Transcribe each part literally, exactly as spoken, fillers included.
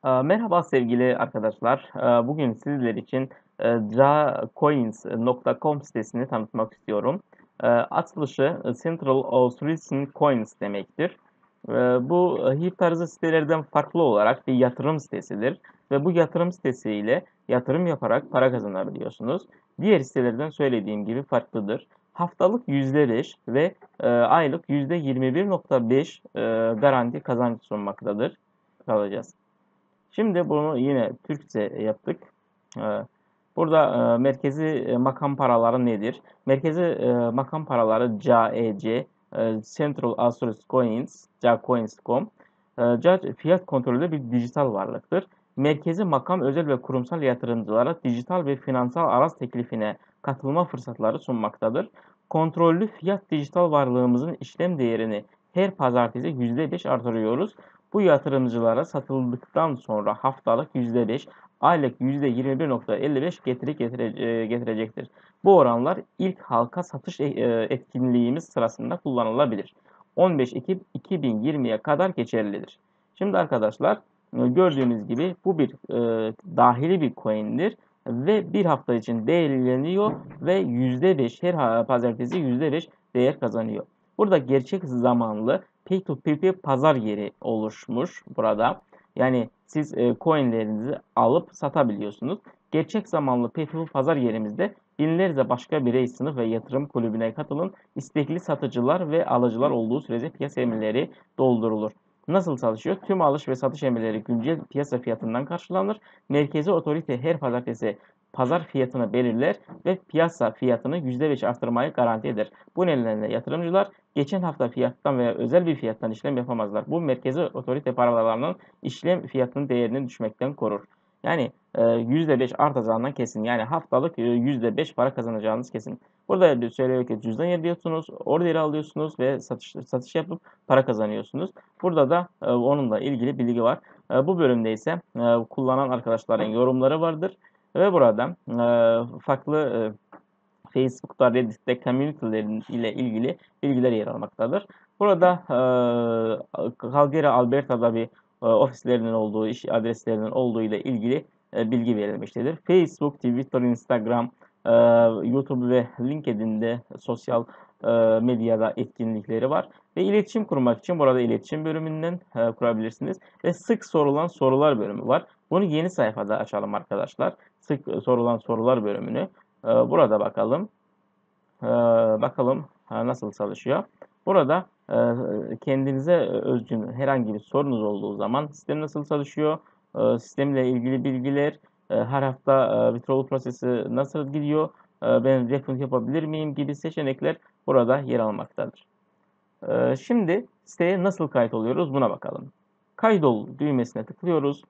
Eee, Merhaba sevgili arkadaşlar. Eee, Bugün sizler için eee, jacoins nokta com sitesini tanıtmak istiyorum. Eee, Açılışı e, Central Australian Coins demektir. Eee, Bu e, H I V tarzı sitelerden farklı olarak bir yatırım sitesidir. Ve bu yatırım sitesiyle yatırım yaparak para kazanabiliyorsunuz. Diğer sitelerden söylediğim gibi farklıdır. Haftalık yüzde beş ve e, aylık yüzde yirmi bir nokta beş e, garanti kazanç sunmaktadır. Kalacağız. Şimdi bunu yine Türkçe yaptık. Ee, Burada e, merkezi e, makam paraları nedir? Merkezi e, makam paraları C A E C, e, Central Australian Coins, jacoins nokta com. E, C A E C fiyat kontrolü bir dijital varlıktır. Merkezi makam özel ve kurumsal yatırımcılara dijital ve finansal araz teklifine katılma fırsatları sunmaktadır. Kontrollü fiyat dijital varlığımızın işlem değerini her pazartesi yüzde beş artırıyoruz. Bu yatırımcılara satıldıktan sonra haftalık yüzde beş, aylık yüzde yirmi bir nokta elli beş getiri getire, getirecektir. Bu oranlar ilk halka satış etkinliğimiz sırasında kullanılabilir. on beş Ekim iki bin yirmiye kadar geçerlidir. Şimdi arkadaşlar gördüğünüz gibi bu bir e, dahili bir coin'dir ve bir hafta için değerleniyor ve yüzde beş her pazartesi yüzde beş değer kazanıyor. Burada gerçek zamanlı P to P pazar yeri oluşmuş burada. Yani siz e, coinlerinizi alıp satabiliyorsunuz. Gerçek zamanlı P to P pazar yerimizde binlerce başka birey, sınıf ve yatırım kulübüne katılın. İstekli satıcılar ve alıcılar olduğu sürece piyasa emirleri doldurulur. Nasıl çalışıyor? Tüm alış ve satış emirleri güncel piyasa fiyatından karşılanır. Merkezi otorite her pazartesi pazar fiyatını belirler ve piyasa fiyatını yüzde beş artırmayı garanti eder. Bu nedenle yatırımcılar geçen hafta fiyattan veya özel bir fiyattan işlem yapamazlar. Bu merkezi otorite paralarının işlem fiyatının değerini düşmekten korur. Yani e, yüzde beş artacağından kesin. Yani haftalık e, yüzde beş para kazanacağınız kesin. Burada bir söylüyor ki cüzdan yapıyorsunuz, orderi alıyorsunuz ve satış, satış yapıp para kazanıyorsunuz. Burada da e, onunla ilgili bilgi var. E, bu bölümde ise e, kullanan arkadaşların yorumları vardır. Ve burada e, farklı e, Facebook'ta, Reddit'te community'lerin ile ilgili bilgiler yer almaktadır. Burada e, Calgary, Alberta'da bir e, ofislerinin olduğu, iş adreslerinin olduğu ile ilgili e, bilgi verilmiştir. Facebook, Twitter, Instagram, e, YouTube ve LinkedIn'de sosyal e, medyada etkinlikleri var. Ve iletişim kurmak için burada iletişim bölümünden e, kurabilirsiniz. Ve sık sorulan sorular bölümü var. Bunu yeni sayfada açalım arkadaşlar. Sık sorulan sorular bölümünü. E, burada bakalım. Ee, bakalım nasıl çalışıyor. Burada e, kendinize özgün herhangi bir sorunuz olduğu zaman sistem nasıl çalışıyor, e, sistemle ilgili bilgiler, e, her hafta e, withdrawal prosesi nasıl gidiyor, e, ben refund yapabilir miyim gibi seçenekler burada yer almaktadır. E, şimdi siteye nasıl kayıt oluyoruz buna bakalım. Kaydol düğmesine tıklıyoruz.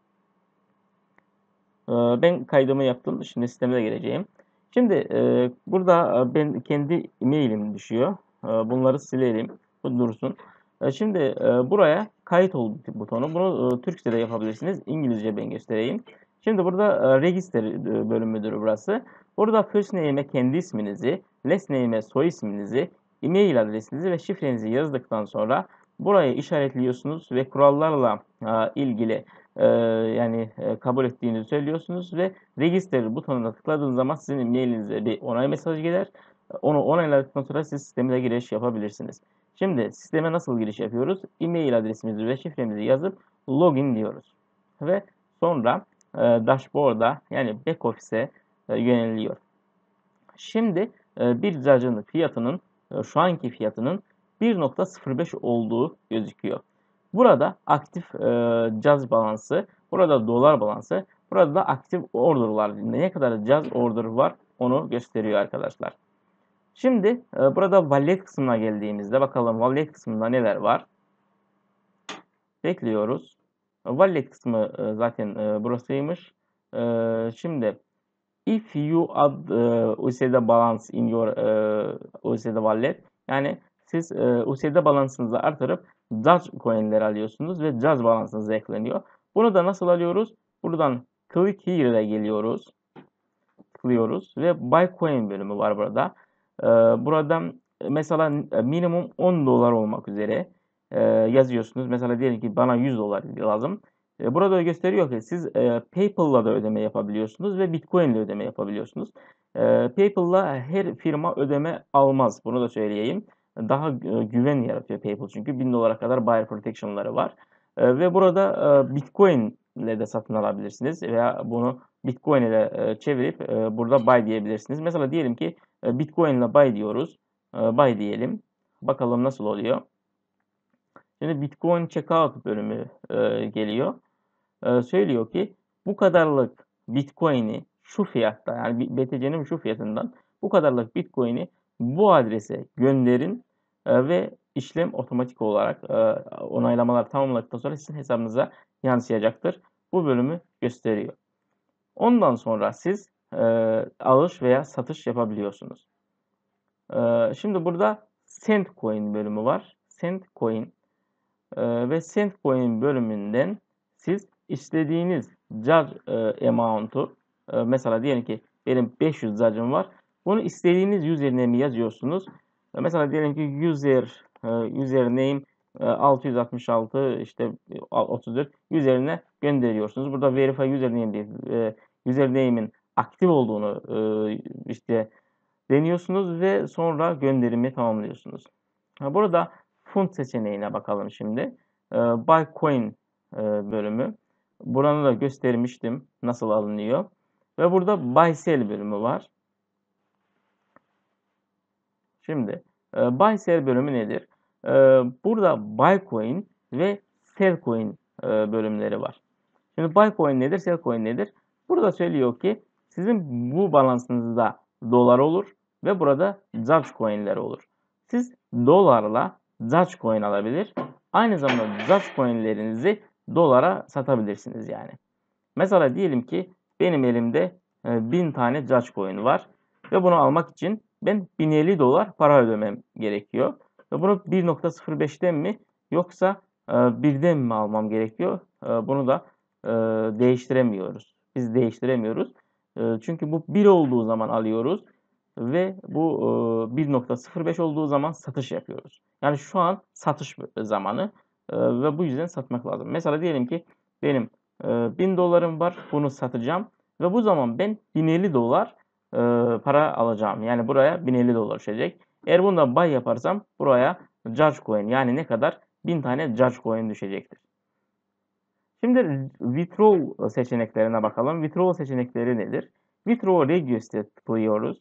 E, ben kaydımı yaptım. Şimdi sisteme gireceğim. Şimdi e, burada e, ben kendi e-mailim düşüyor. E, bunları silelim. Bu dursun. E, şimdi e, buraya kayıt ol butonu. Bunu e, Türkçe'de yapabilirsiniz. İngilizce ben göstereyim. Şimdi burada e, register e, bölümüdür burası. Burada first name'e kendi isminizi, last name'e soy isminizi, e-mail adresinizi ve şifrenizi yazdıktan sonra burayı işaretliyorsunuz ve kurallarla e, ilgili e, yani e, kabul ettiğinizi söylüyorsunuz ve register butonuna tıkladığınız zaman sizin mailinize bir onay mesajı gelir. Onu onayladıktan sonra siz sisteme giriş yapabilirsiniz. Şimdi sisteme nasıl giriş yapıyoruz? E-mail adresimizi ve şifremizi yazıp login diyoruz. Ve sonra e, dashboard'a yani back office'e e, yöneliyor. Şimdi e, bir cacığın fiyatının e, şu anki fiyatının bir nokta sıfır beş olduğu gözüküyor. Burada aktif e, caz balansı, burada dolar balansı, burada da aktif orderlar. Ne kadar caz order var onu gösteriyor arkadaşlar. Şimdi e, burada wallet kısmına geldiğimizde bakalım wallet kısmında neler var. Bekliyoruz. Wallet kısmı e, zaten e, burasıymış. E, şimdi if you add uh, U S D balance in your uh, U S D wallet, yani siz uh, U S D balansınızı artırıp Jazz coin'leri alıyorsunuz ve Jazz balansınıza ekleniyor. Bunu da nasıl alıyoruz? Buradan click here'e geliyoruz. Tıklıyoruz ve buy coin bölümü var burada. Uh, buradan mesela minimum on dolar olmak üzere uh, yazıyorsunuz. Mesela diyelim ki bana yüz dolar lazım. E, burada gösteriyor ki siz e, PayPal'la da ödeme yapabiliyorsunuz ve Bitcoin ile ödeme yapabiliyorsunuz. E, PayPal'la her firma ödeme almaz. Bunu da söyleyeyim. Daha e, güven yaratıyor PayPal çünkü bin dolara kadar buyer protection'ları var. E, ve burada e, Bitcoin ile de satın alabilirsiniz veya bunu Bitcoin ile e, çevirip e, burada buy diyebilirsiniz. Mesela diyelim ki e, Bitcoin ile buy diyoruz. E, buy diyelim. Bakalım nasıl oluyor. Şimdi Bitcoin checkout bölümü e, geliyor. E, söylüyor ki bu kadarlık Bitcoin'i şu fiyatta yani B T C'nin şu fiyatından bu kadarlık Bitcoin'i bu adrese gönderin e, ve işlem otomatik olarak e, onaylamalar tamamladıktan sonra sizin hesabınıza yansıyacaktır. Bu bölümü gösteriyor. Ondan sonra siz e, alış veya satış yapabiliyorsunuz. E, şimdi burada Sendcoin bölümü var. Sendcoin e, ve Sendcoin bölümünden siz istediğiniz car e, amount'u e, mesela diyelim ki benim beş yüz car'ım var. Bunu istediğiniz username yazıyorsunuz. E, mesela diyelim ki user e, username e, altı yüz altmış altı işte otuz dört üzerine gönderiyorsunuz. Burada verify username diye e, username'in aktif olduğunu e, işte deniyorsunuz ve sonra gönderimi tamamlıyorsunuz. Burada font seçeneğine bakalım şimdi. Buy coin bölümü. Buranı da göstermiştim nasıl alınıyor. Ve burada buy sell bölümü var. Şimdi buy sell bölümü nedir? Burada buy coin ve sell coin bölümleri var. Şimdi buy coin nedir? Sell coin nedir? Burada söylüyor ki sizin bu balansınızda dolar olur ve burada Doge coin'ler olur. Siz dolarla Doge coin alabilir. Aynı zamanda Doge coin'lerinizi dolara satabilirsiniz yani. Mesela diyelim ki benim elimde bin tane Doge coin var ve bunu almak için ben bin elli dolar para ödemem gerekiyor. Ve bunu bir nokta sıfır beşten mi yoksa birden mi almam gerekiyor? Bunu da değiştiremiyoruz. Biz değiştiremiyoruz. Çünkü bu bir olduğu zaman alıyoruz ve bu bir nokta sıfır beş olduğu zaman satış yapıyoruz. Yani şu an satış zamanı ve bu yüzden satmak lazım. Mesela diyelim ki benim bin dolarım var, bunu satacağım ve bu zaman ben bin elli dolar para alacağım. Yani buraya bin elli dolar düşecek. Eğer bunda buy yaparsam buraya Doge coin yani ne kadar? bin tane Doge coin düşecektir. Şimdi withdraw seçeneklerine bakalım. Withdraw seçenekleri nedir? Withdraw request'e tıklıyoruz.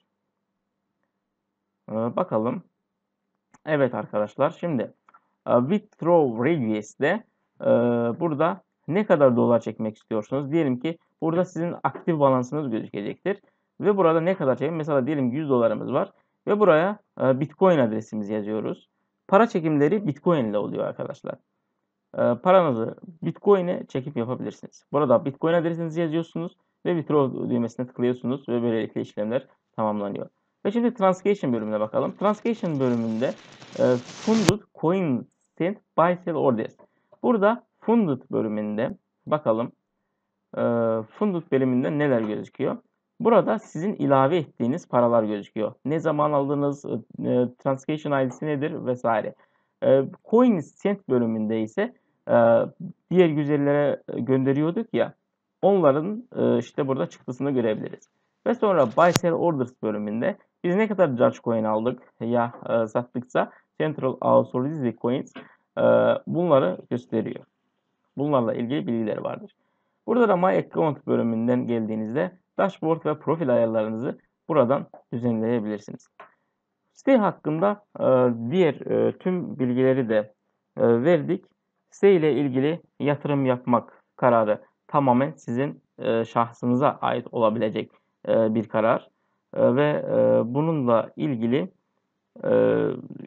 Ee, bakalım. Evet arkadaşlar şimdi withdraw request'te e, burada ne kadar dolar çekmek istiyorsunuz? Diyelim ki burada sizin aktif balansınız gözükecektir. Ve burada ne kadar çekin? Mesela diyelim yüz dolarımız var. Ve buraya e, Bitcoin adresimizi yazıyoruz. Para çekimleri Bitcoin ile oluyor arkadaşlar. E, paranızı Bitcoin'e çekip yapabilirsiniz. Burada Bitcoin adresinizi yazıyorsunuz ve withdraw düğmesine tıklıyorsunuz ve böylelikle işlemler tamamlanıyor. Ve şimdi Transaction bölümüne bakalım. Transaction bölümünde e, Funded Coin Sent Buy Sell Orders. Burada Funded bölümünde bakalım. E, Funded bölümünde neler gözüküyor? Burada sizin ilave ettiğiniz paralar gözüküyor. Ne zaman aldığınız, e, Transaction I D'si nedir vesaire. E, Coin Sent bölümünde ise e, diğer yüzerlere gönderiyorduk ya. Onların e, işte burada çıktısını görebiliriz. Ve sonra Buy Sell Orders bölümünde biz ne kadar Doge Coin aldık ya e, sattıksa Central Authorized Coins e, bunları gösteriyor. Bunlarla ilgili bilgileri vardır. Burada da My Account bölümünden geldiğinizde dashboard ve profil ayarlarınızı buradan düzenleyebilirsiniz. Site hakkında e, diğer e, tüm bilgileri de e, verdik. Site ile ilgili yatırım yapmak kararı tamamen sizin e, şahsınıza ait olabilecek e, bir karar. E, ve e, bununla ilgili e,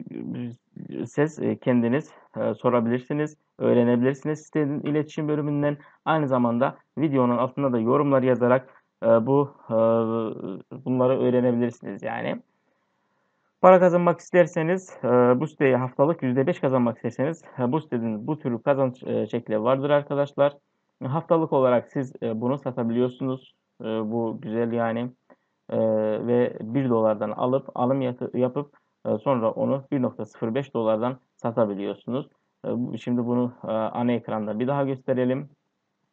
siz kendiniz e, sorabilirsiniz, öğrenebilirsiniz sitenin iletişim bölümünden. Aynı zamanda videonun altında da yorumlar yazarak e, bu e, bunları öğrenebilirsiniz yani. Para kazanmak isterseniz e, bu siteye haftalık yüzde beş kazanmak isterseniz e, bu sitenin bu tür kazanç e, şekli vardır arkadaşlar. Haftalık olarak siz e, bunu satabiliyorsunuz. E, bu güzel yani. E, ve bir dolardan alıp alım yapıp e, sonra onu bir nokta sıfır beş dolardan satabiliyorsunuz. E, şimdi bunu e, ana ekranda bir daha gösterelim.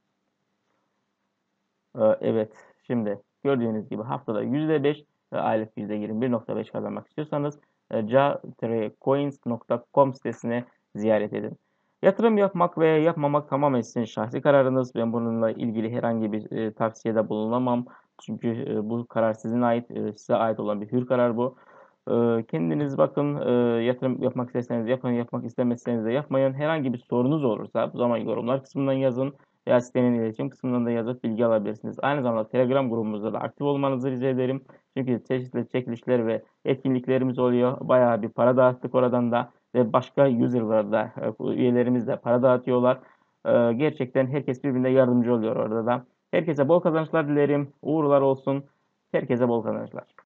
Ee, Evet, şimdi gördüğünüz gibi haftada yüzde beş ve aylık yüzde yirmi bir nokta beş kazanmak istiyorsanız e, ja coins nokta com sitesine ziyaret edin. Yatırım yapmak veya yapmamak tamamen sizin şahsi kararınız. Ben bununla ilgili herhangi bir e, tavsiyede bulunamam. Çünkü e, bu karar sizin ait, e, size ait olan bir hür karar bu. E, kendiniz bakın, e, yatırım yapmak isterseniz yapın, yapmak istemezseniz de yapmayın. Herhangi bir sorunuz olursa bu zaman yorumlar kısmından yazın veya sitenin iletişim kısmından da yazıp bilgi alabilirsiniz. Aynı zamanda Telegram grubumuzda da aktif olmanızı rica ederim. Çünkü çeşitli çekilişler ve etkinliklerimiz oluyor. Bayağı bir para dağıttık oradan da ve başka user'lar da, e, üyelerimiz de para dağıtıyorlar. E, Gerçekten herkes birbirine yardımcı oluyor orada da. Herkese bol kazançlar dilerim. Uğurlar olsun. Herkese bol kazançlar.